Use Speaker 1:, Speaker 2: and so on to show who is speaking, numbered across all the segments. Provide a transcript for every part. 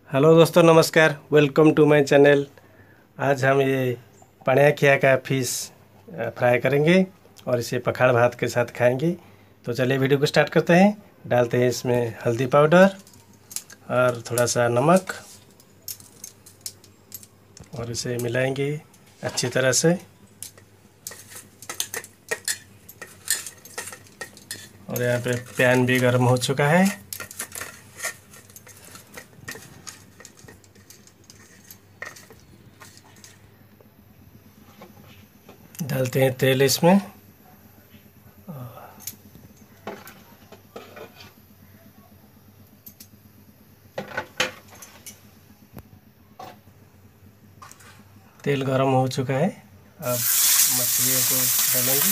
Speaker 1: Hello दोस्तों, नमस्कार। Welcome to my channel. आज हम ये पानियाखिया का फिश फ्राई करेंगे और इसे पखाड़ भात के साथ खाएंगे। तो चलिए वीडियो को स्टार्ट करते हैं। डालते हैं इसमें हल्दी पाउडर और थोड़ा सा नमक और इसे मिलाएंगे अच्छी तरह से। और यहाँ पे पैन भी गर्म हो चुका है। डालते हैं तेल इसमें। तेल गरम हो चुका है। अब मछलियों को डालेंगे।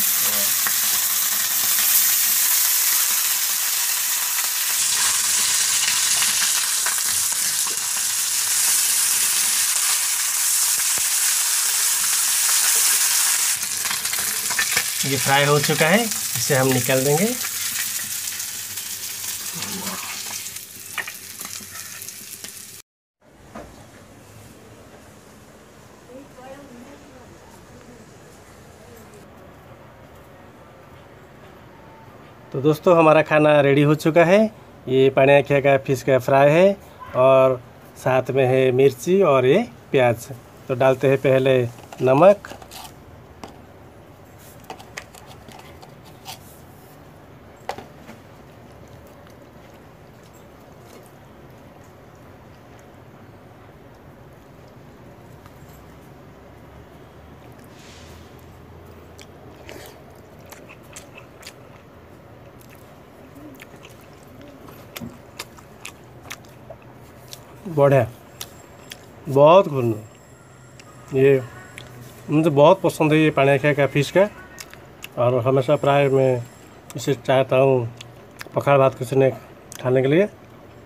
Speaker 1: ये फ्राई हो चुका है, इसे हम निकाल देंगे। तो दोस्तों, हमारा खाना रेडी हो चुका है। ये पानियाखिया का फिश का फ्राई है और साथ में है मिर्ची और ये प्याज। तो डालते हैं पहले नमक, बढ़िया, बहुत गुड। ये मुझे बहुत पसंद है ये पानियाखिया का फिश का। और हमेशा प्राय मैं इसे चाहता हूँ पखाड़ भात के साथ खाने के लिए।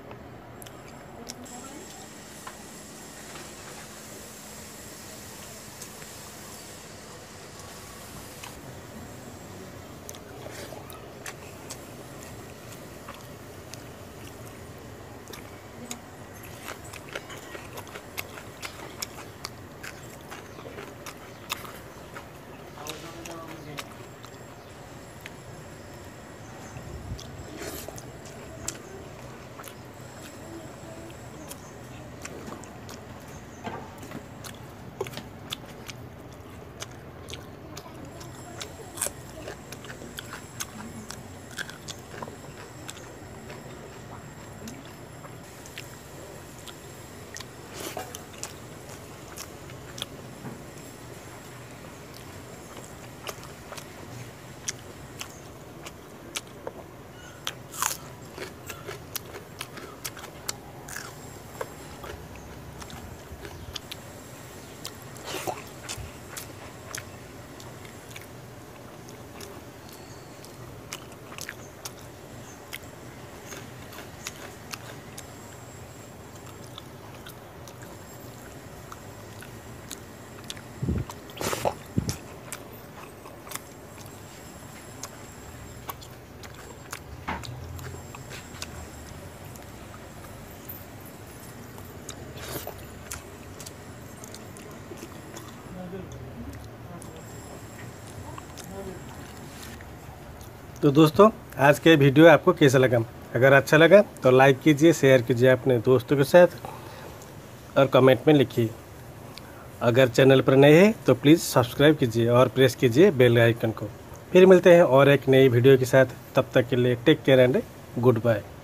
Speaker 1: तो दोस्तों, आज के वीडियो आपको कैसा लगा? अगर अच्छा लगा तो लाइक कीजिए, शेयर कीजिए अपने दोस्तों के साथ और कमेंट में लिखिए। अगर चैनल पर नए हैं तो प्लीज़ सब्सक्राइब कीजिए और प्रेस कीजिए बेल आइकन को। फिर मिलते हैं और एक नई वीडियो के साथ। तब तक के लिए take care and good bye.